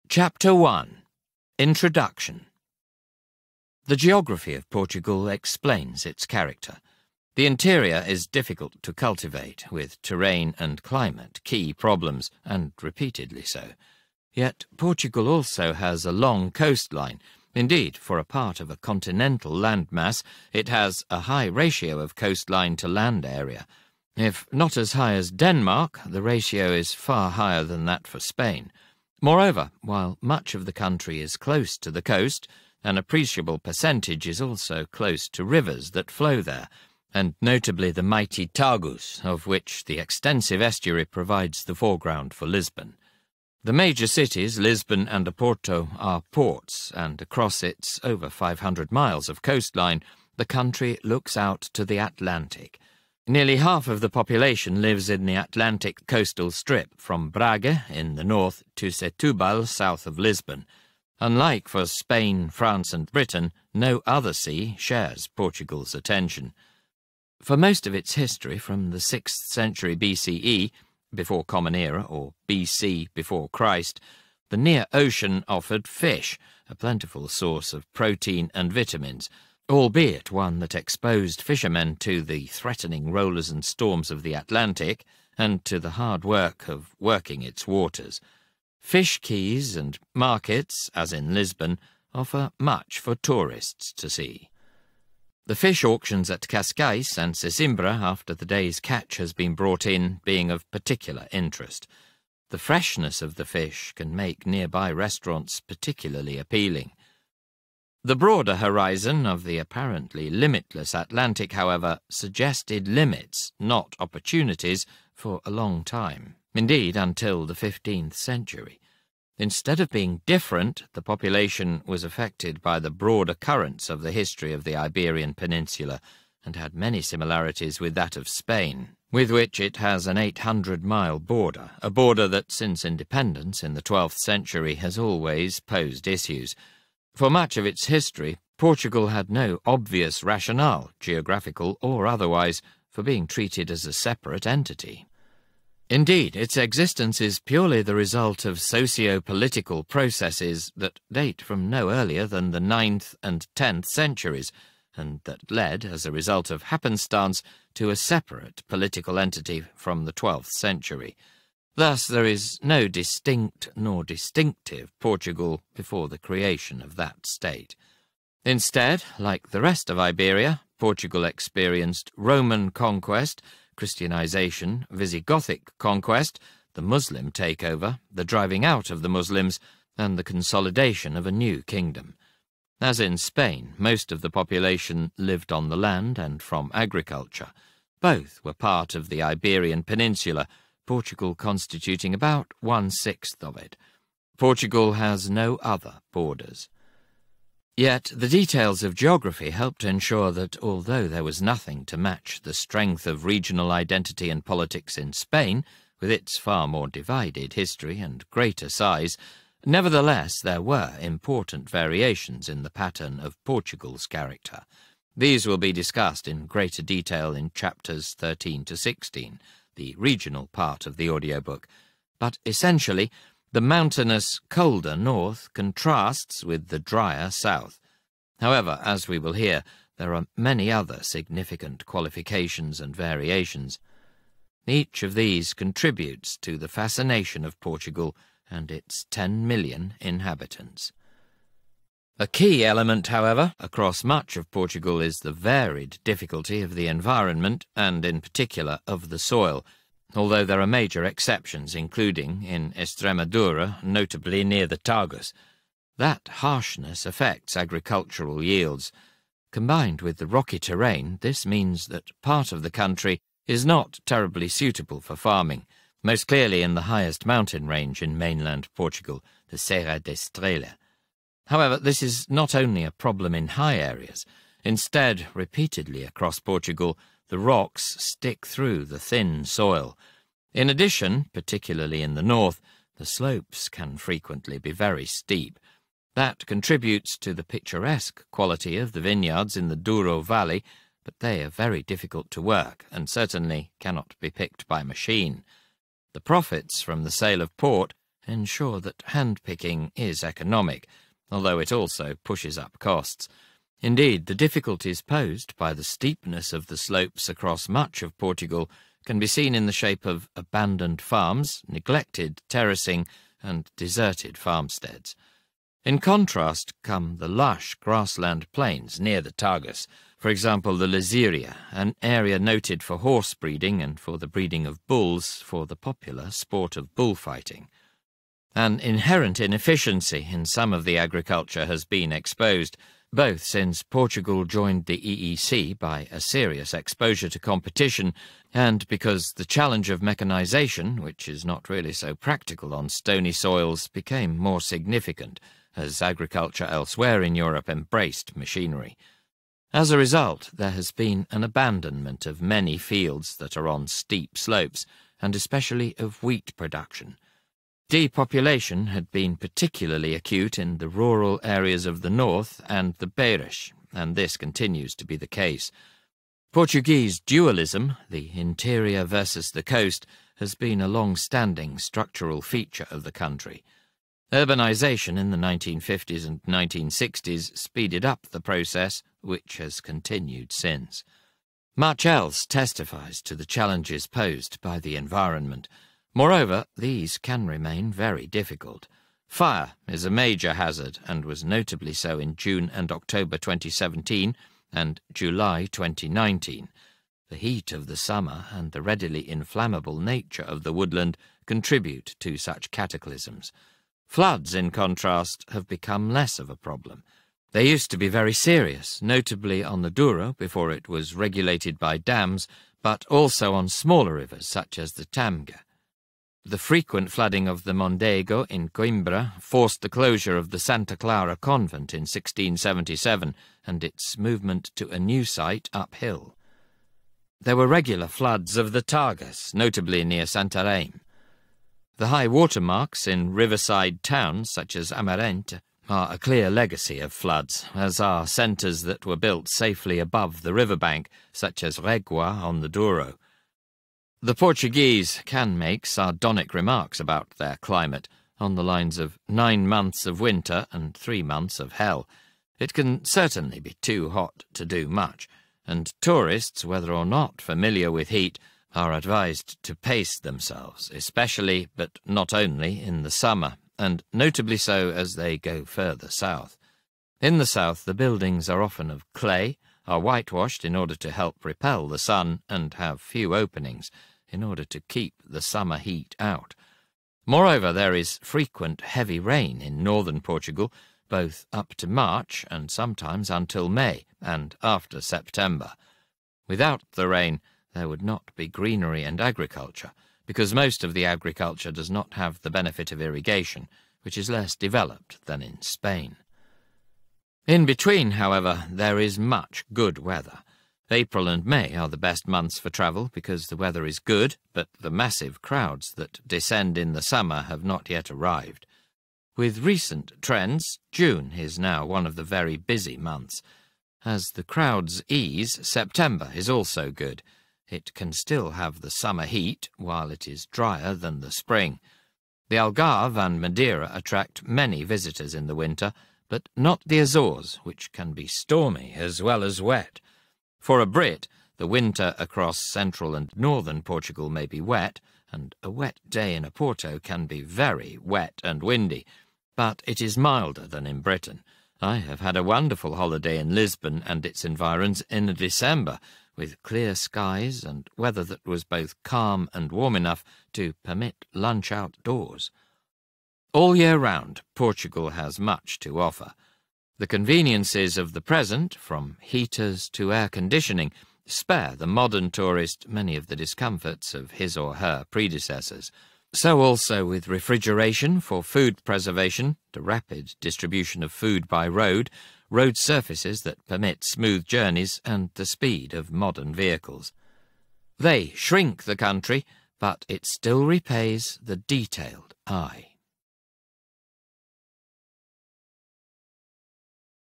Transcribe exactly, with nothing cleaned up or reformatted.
Chapter one. Introduction. The geography of Portugal explains its character. The interior is difficult to cultivate, with terrain and climate key problems, and repeatedly so. Yet Portugal also has a long coastline. Indeed, for a part of a continental landmass, it has a high ratio of coastline to land area. If not as high as Denmark, the ratio is far higher than that for Spain. Moreover, while much of the country is close to the coast, an appreciable percentage is also close to rivers that flow there, and notably the mighty Tagus, of which the extensive estuary provides the foreground for Lisbon. The major cities, Lisbon and Oporto, are ports, and across its over five hundred miles of coastline, the country looks out to the Atlantic. Nearly half of the population lives in the Atlantic coastal strip, from Braga in the north to Setúbal south of Lisbon. Unlike for Spain, France and Britain, no other sea shares Portugal's attention. For most of its history, from the sixth century B C E, before Common Era, or B C before Christ, the near ocean offered fish, a plentiful source of protein and vitamins, albeit one that exposed fishermen to the threatening rollers and storms of the Atlantic and to the hard work of working its waters. Fish quays and markets, as in Lisbon, offer much for tourists to see. The fish auctions at Cascais and Sesimbra after the day's catch has been brought in being of particular interest. The freshness of the fish can make nearby restaurants particularly appealing. The broader horizon of the apparently limitless Atlantic, however, suggested limits, not opportunities, for a long time, indeed until the fifteenth century. Instead of being different, the population was affected by the broader currents of the history of the Iberian Peninsula, and had many similarities with that of Spain, with which it has an eight hundred mile border, a border that since independence in the twelfth century has always posed issues. For much of its history, Portugal had no obvious rationale, geographical or otherwise, for being treated as a separate entity. Indeed, its existence is purely the result of socio-political processes that date from no earlier than the ninth and tenth centuries, and that led, as a result of happenstance, to a separate political entity from the twelfth century. Thus there is no distinct nor distinctive Portugal before the creation of that state. Instead, like the rest of Iberia, Portugal experienced Roman conquest, Christianization, Visigothic conquest, the Muslim takeover, the driving out of the Muslims, and the consolidation of a new kingdom. As in Spain, most of the population lived on the land and from agriculture. Both were part of the Iberian Peninsula, Portugal constituting about one-sixth of it. Portugal has no other borders. Yet the details of geography helped ensure that although there was nothing to match the strength of regional identity and politics in Spain, with its far more divided history and greater size, nevertheless there were important variations in the pattern of Portugal's character. These will be discussed in greater detail in chapters thirteen to sixteen, the regional part of the audiobook, but essentially the mountainous, colder north contrasts with the drier south. However, as we will hear, there are many other significant qualifications and variations. Each of these contributes to the fascination of Portugal and its ten million inhabitants. A key element, however, across much of Portugal is the varied difficulty of the environment and, in particular, of the soil, although there are major exceptions, including in Extremadura, notably near the Tagus. That harshness affects agricultural yields. Combined with the rocky terrain, this means that part of the country is not terribly suitable for farming, most clearly in the highest mountain range in mainland Portugal, the Serra da Estrela. However, this is not only a problem in high areas. Instead, repeatedly across Portugal, the rocks stick through the thin soil. In addition, particularly in the north, the slopes can frequently be very steep. That contributes to the picturesque quality of the vineyards in the Douro Valley, but they are very difficult to work and certainly cannot be picked by machine. The profits from the sale of port ensure that handpicking is economic, although it also pushes up costs. Indeed, the difficulties posed by the steepness of the slopes across much of Portugal can be seen in the shape of abandoned farms, neglected terracing, and deserted farmsteads. In contrast come the lush grassland plains near the Tagus, for example the Lasiria, an area noted for horse breeding and for the breeding of bulls for the popular sport of bullfighting. An inherent inefficiency in some of the agriculture has been exposed, both since Portugal joined the E E C by a serious exposure to competition and because the challenge of mechanisation, which is not really so practical on stony soils, became more significant as agriculture elsewhere in Europe embraced machinery. As a result, there has been an abandonment of many fields that are on steep slopes, and especially of wheat production. Depopulation had been particularly acute in the rural areas of the north and the Beiras, and this continues to be the case. Portuguese dualism, the interior versus the coast, has been a long-standing structural feature of the country. Urbanisation in the nineteen fifties and nineteen sixties speeded up the process, which has continued since. Much else testifies to the challenges posed by the environment. Moreover, these can remain very difficult. Fire is a major hazard and was notably so in June and October twenty seventeen and July twenty nineteen. The heat of the summer and the readily inflammable nature of the woodland contribute to such cataclysms. Floods, in contrast, have become less of a problem. They used to be very serious, notably on the Douro before it was regulated by dams, but also on smaller rivers such as the Tamga. The frequent flooding of the Mondego in Coimbra forced the closure of the Santa Clara convent in sixteen seventy-seven and its movement to a new site uphill. There were regular floods of the Tagus, notably near Santarém. The high water marks in riverside towns such as Amarante are a clear legacy of floods, as are centres that were built safely above the riverbank, such as Régua on the Douro. The Portuguese can make sardonic remarks about their climate, on the lines of nine months of winter and three months of hell. It can certainly be too hot to do much, and tourists, whether or not familiar with heat, are advised to pace themselves, especially, but not only, in the summer, and notably so as they go further south. In the south, the buildings are often of clay, are whitewashed in order to help repel the sun, and have few openings, in order to keep the summer heat out. Moreover, there is frequent heavy rain in northern Portugal, both up to March and sometimes until May, and after September. Without the rain, there would not be greenery and agriculture, because most of the agriculture does not have the benefit of irrigation, which is less developed than in Spain. In between, however, there is much good weather. April and May are the best months for travel because the weather is good, but the massive crowds that descend in the summer have not yet arrived. With recent trends, June is now one of the very busy months. As the crowds ease, September is also good. It can still have the summer heat, while it is drier than the spring. The Algarve and Madeira attract many visitors in the winter, but not the Azores, which can be stormy as well as wet. For a Brit, the winter across central and northern Portugal may be wet, and a wet day in Oporto can be very wet and windy, but it is milder than in Britain. I have had a wonderful holiday in Lisbon and its environs in December, with clear skies and weather that was both calm and warm enough to permit lunch outdoors. All year round, Portugal has much to offer. The conveniences of the present, from heaters to air conditioning, spare the modern tourist many of the discomforts of his or her predecessors. So also with refrigeration for food preservation, the rapid distribution of food by road, road surfaces that permit smooth journeys, and the speed of modern vehicles. They shrink the country, but it still repays the detailed eye.